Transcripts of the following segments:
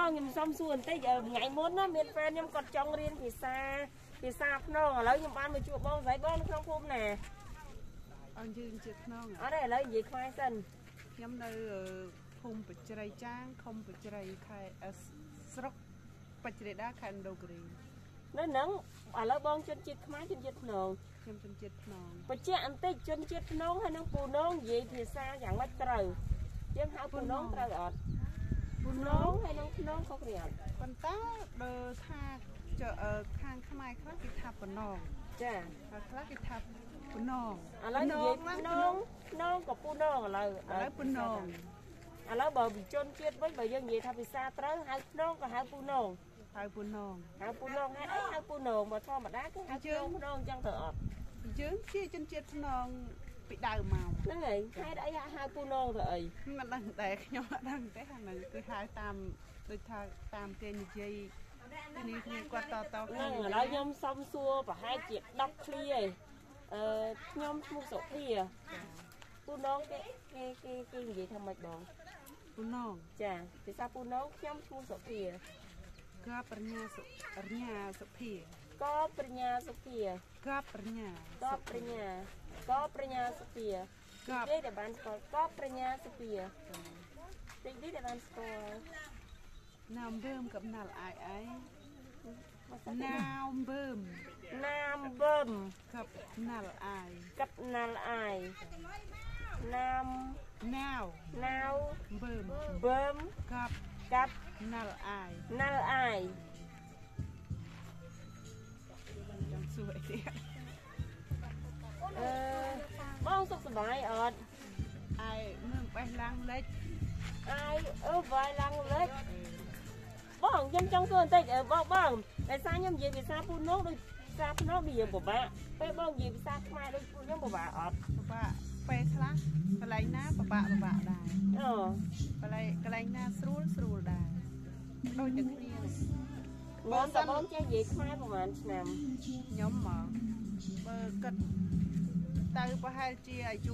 បងខ្ញុំសុំសួរបន្តិចថ្ងៃមុនណាមានហ្វេនខ្ញុំគាត់ចង់រៀនភាសាភ្នងឥឡូវខ្ញុំបានមកជួបបងស្រីបងក្នុងភូមិណាអញ្ជើញជាភ្នងអត់ទេឥឡូវនិយាយខ្មែរសិនខ្ញុំនៅភូមិបច្រៃចាងឃុំបច្រៃខេត្តស្រុកបច្រៃដាខេត្តឥណ្ឌូគិរីនៅហ្នឹងឥឡូវបងជនជាតិខ្មែរជនជាតិភ្នងខ្ញុំជនជាតិភ្នងបញ្ជាក់បន្តិចជនជាតិភ្នងហើយនឹងពូនងនិយាយភាសាយ៉ាងម៉េចត្រូវយើងហៅពូនងត្រូវអត់ពូនងហើយនឹងភ្នងខុសគ្នាអត់ប៉ុន្តែបើថាខាងខ្មែរខ្លះគេថាពណងចាហើយខ្លះគេថាពណងឥឡូវនិយាយភ្នងក៏ពូនងឥឡូវពូនងឥឡូវបើជនជាតិវិញបើយើងនិយាយថាភាសាត្រូវហៅភ្នងក៏ហៅពូនងហៅពូនងហៅពូនងហេតុអីហៅពូនងបើធម្មតាគឺហៅភ្នងអញ្ចឹងទៅអត់យើងជាជនជាតិភ្នងពីដើមមកហ្នឹងហើយហេតុអីហៅពូនងទៅអីមិនដឹងតែខ្ញុំអត់ដឹងទេហ្នឹងគឺហៅតាមដូចថាតាមគេនិយាយនេះគ្នាគាត់តហ្នឹងឥឡូវខ្ញុំសុំសួរប្រហែលជា10ឃ្លាឯងខ្ញុំឈ្មោះសុភាពូនងគេនិយាយថាម៉េចបងពូនងចាភាសាពូនងខ្ញុំឈ្មោះសុភាកបញ្ញាសុភាកបញ្ញាសុភាកបញ្ញាសុភាគេដែលបានស្គាល់កបញ្ញាសុភាទីនេះដែលបានស្គាល់ណាមបឺមកំណាល់អាយណាមបឺមកំណាល់អាយណាមណាវបឺមកាប់ណាល់អាយចាំសួរអីទៀតបងសុខសប្បាយអត់អាយមើលបេះឡាំងលិចអាយវាយឡាំងលិចបងខ្ញុំចង់សួរបន្តិចបងតែសារខ្ញុំនិយាយភាសាពូនងដូចភាសាភ្នំនិយាយពិបាកពេលបងនិយាយភាសាខ្មែរដូចពួកខ្ញុំពិបាកអត់ពិបាកពេលខ្លះកន្លែងណាពិបាកដែរកន្លែងណាស្រួលដែរដូចតែគ្នាបងចេះនិយាយខ្មែរប្រហែលឆ្នាំខ្ញុំមកបើគិតទៅប្រហែលជាអាយុ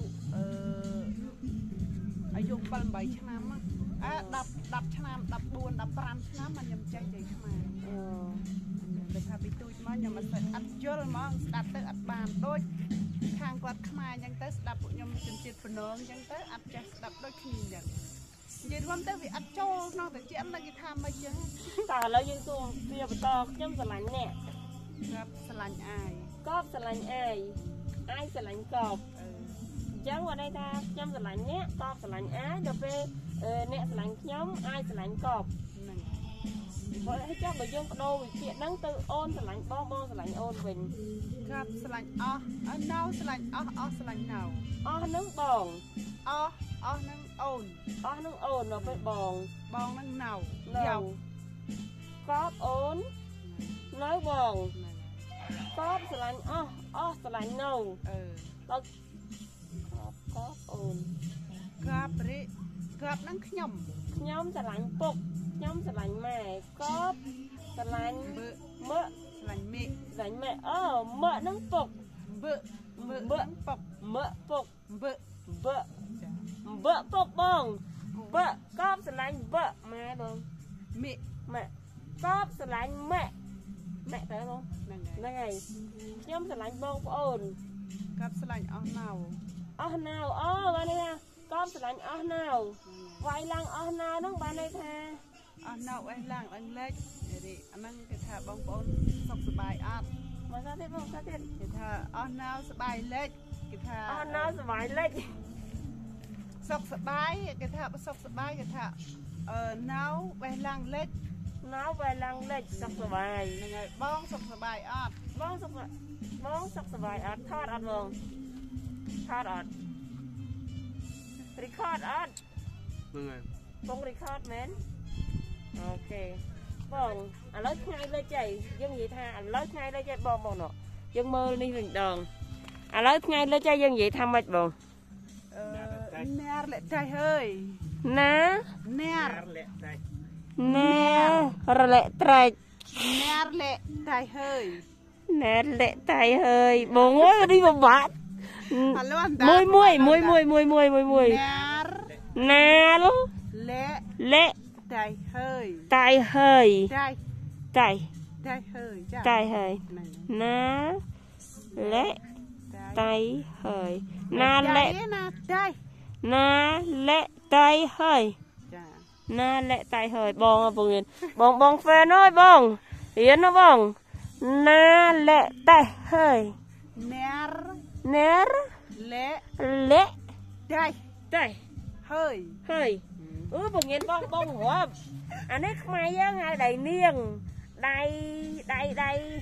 7-8 ឆ្នាំ10ឆ្នាំ14 15ឆ្នាំមកខ្ញុំចេះនិយាយខ្មែរតែថាពីទូចមកខ្ញុំអត់យល់ហ្មងស្ដាប់ទៅអត់បានដូចខាងគាត់ខ្មែរអញ្ចឹងទៅស្ដាប់ពួកខ្ញុំជនជាតិភ្នងអញ្ចឹងទៅអត់ចេះស្ដាប់ដូចគ្នាអញ្ចឹងនិយាយរួមទៅវាអត់ចូលក្នុងតែជាមិនគេថាមិនអញ្ចឹងតែឥឡូវយើងសួរវាបន្តខ្ញុំស្រឡាញ់អ្នកកបស្រឡាញ់អាយកបស្រឡាញ់អាយស្រឡាញ់កបអញ្ចឹងគាត់ន័យថាខ្ញុំស្រឡាញ់អ្នកកបស្រឡាញ់អាយដល់ពេលអ្នកស្រឡាញ់ខ្ញុំអាយស្រឡាញ់កបហ្នឹងហើយចុះបើយើងបដូរវិភាគហ្នឹងទៅអូនស្រឡាញ់បងស្រឡាញ់អូនវិញកបស្រឡាញ់អស់ណៅស្រឡាញ់អស់ស្រឡាញ់ណៅអស់ហ្នឹងបងអស់ហ្នឹងអូនដល់ពេលបងហ្នឹងណៅយ៉ាវកបអូននៅបងកបស្រឡាញ់អស់ស្រឡាញ់នៅដល់កបអូនកបហ្នឹងខ្ញុំស្រឡាញ់ពុកខ្ញុំស្រឡាញ់ម៉ែកបស្រឡាញ់ម៉ាក់ស្រឡាញ់ម៉ែម៉ាក់ហ្នឹងពុកម៉ាក់ពុកពុកពុកបងកបស្រឡាញ់ម៉ែបងម៉ាក់កបស្រឡាញ់ម៉ាក់ទៅបងហ្នឹងហើយខ្ញុំស្រឡាញ់បងប្អូនកបស្រឡាញ់អស់ណៅបានន័យថាកបស្រឡាញ់អស់ណៅវាយឡើងអស់ណៅហ្នឹងបានន័យថាអស់ណៅអេះឡើងអឹងលេចអាហ្នឹងគេថាបងប្អូនសុខសប្បាយអត់មកថាទៀតបងថាទៀតគេថាអស់ណៅសប្បាយលេចគេថាអស់ណៅសប្បាយលេចសុខសប្បាយគេថាសុខសប្បាយគេថាណៅបេះឡើងលេចសុខសប្បាយហ្នឹងហើយបងសុខសប្បាយអត់បងសុខសប្បាយអត់ថតអត់បងថតអត់ record អត់ហ្នឹងហើយបង record មែនអូខេបងឥឡូវថ្ងៃលេចហើយយើងនិយាយថាឥឡូវថ្ងៃលេចហើយបងនោះយើងមើលនេះវិញដងឥឡូវថ្ងៃលេចហើយយើងនិយាយថាម៉េចបងណារលេចដៃហើយណាណារលេចដៃណារលេចត្រែកណារលេចដៃហើយណារលេចដៃហើយបងអើយនេះពិបាកមួយណាលលេ Tay hơi. Tai hơi. Tay. Tai. Tai hơi. Tai hơi. Ná lệ tay hơi. Na lệ. Na lệ tay hơi. Na lệ tay hơi. Bong phê nói bong. Hiến nó bong. Na lệ tay hơi. Ner. Lệ. Tay hơi. Bong nghiền bong hộp. Anh ấy không ai á ngay đầy niêng. Đây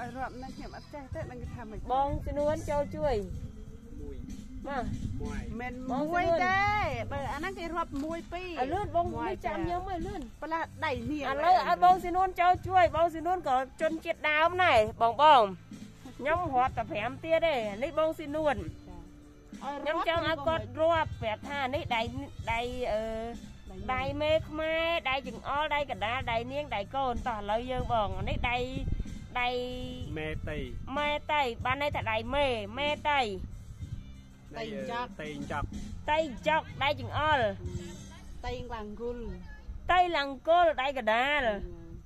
bong xin luôn cho chuối mà mình muối thế bởi anh ấy cái rập muối pi lướt bong muối chạm nhớ mày lướt là đẩy niềng anh bong xin luôn cho chuối bong xin luôn có chân chết đào này bong nhóm hoạt tập hẻm tia đây lấy bong xin luôn nhóm trong ai có rập vẹt ha lấy đầy mê khmai đầy chừng o đầy cả đá đầy niêng đầy cồn tỏ lời dương bong lấy đầy mê tây ban đây thật đầy mê tây tây chọc đây chừng o tây lằng cô đây cả đá rồi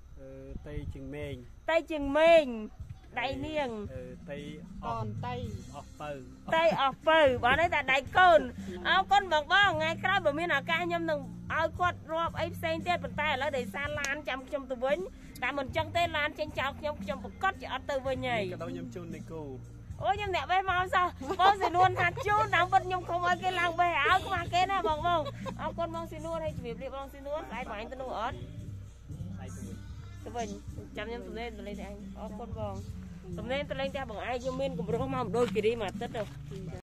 tây chừng mênh đầy niêng tây ọp pừ bọn ấy tại đầy cồn con bọc bong ngay cái bờ miền ca nhâm đừng quạt rộp ấy xanh tiết bàn tay là để xa lan trong từ vĩnh tại mình chân tên lan trên chọc trong một cốt chỉ từ vừa nhảy ôi nhưng nè bé mau sao con gì luôn hạt chun đóng vật nhung không ai cái làng bè áo mà cái này bong con bong xin luôn hay việc đi bong xin luôn cái của anh tôi nuôi ớt từ vĩnh chăm nhâm từ lên thì anh con bong tụi nên tôi lên theo bằng ai nhưng mình cũng không mong đôi kỳ đi mà tất đâu